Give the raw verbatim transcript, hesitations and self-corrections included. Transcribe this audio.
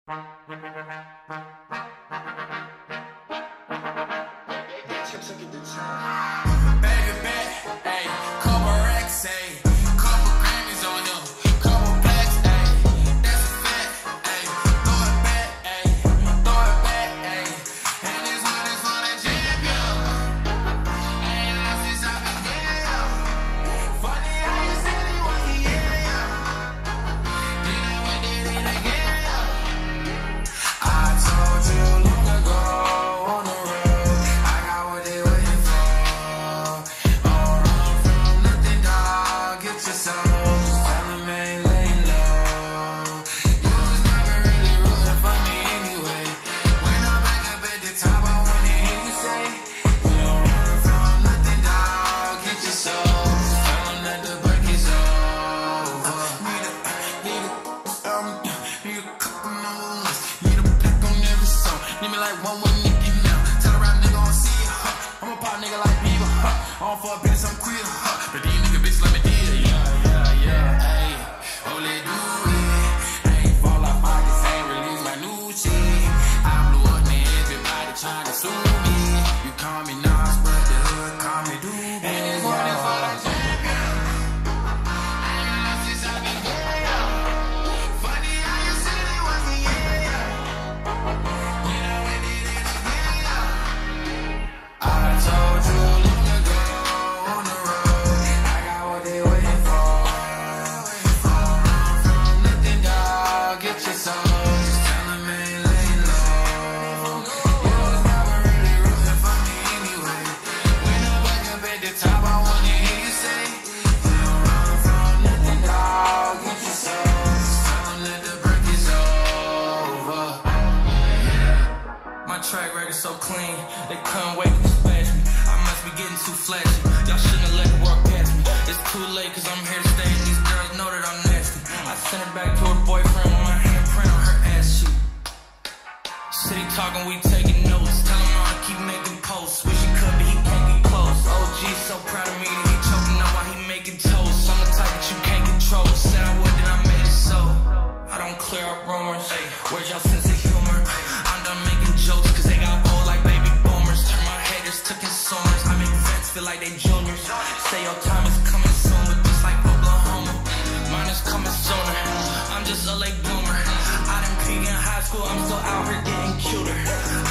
Baby bet, ayy, couple racks, ayy, couple Grammys on them, couple blacks, ayy, that's a fact, ayy, throw it back, ayy, throw it back, ayy, and this one is for the champion, ain't lost since I began, funny how you said he was here, then I went did it again, I told you long ago on the road, I got what they waiting for. Just tell him ain't laying low. You was never really rooting for me anyway. When I'm back up at the top, I wanna hear you say, you don't run from nothing, dog. Get your soul. Just tell him that the break is over. Need a, need a, um, need a couple numbers. Need a pack on every song. Need me like one with Nicky now. Tell a rap nigga I don't see it, huh? I'm a pop nigga like Bieber, huh? On for a bitch, I'm queer, huh? But these nigga bitch let me deal. Trying to sue me, you call me Nas, but the hood call me Doobie. And this one is for the champion. I ain't lost since I began. Funny how you said it wasn't yeah. You know we did it again. I told you long ago on the road, I got what they waiting for. Don't run from nothing, dog. Get your soul. Just tell them ain't laying low. Top, I wanna hear you say, you don't run from nothing, dog. Get your soul. Just tell them that the break is over. Yeah. My track record so clean, they couldn't wait to splash me. I must be getting too flashy. Y'all shouldn't have let it walk past me. It's too late, cause I'm here to stay, and these girls know that I'm nasty. I sent her back to her boyfriend with my handprint on her ass sheet. City talking, we taking notes. Tell him all to keep making posts. Wish he could, but he can't get close. O G so proud of me that he choking up while he making toast. I'm the type that you can't control. Said I would, then I made it so. I don't clear up rumors. Where's y'all sense of humor? I'm done making jokes cause they got old like baby boomers. Turn my haters to consumers. I make vets feel like they juniors. Say your time is coming soon, but just like Oklahoma, mine is coming sooner. I'm just a late bloomer. I didn't peak in high school, I'm still out here getting cuter.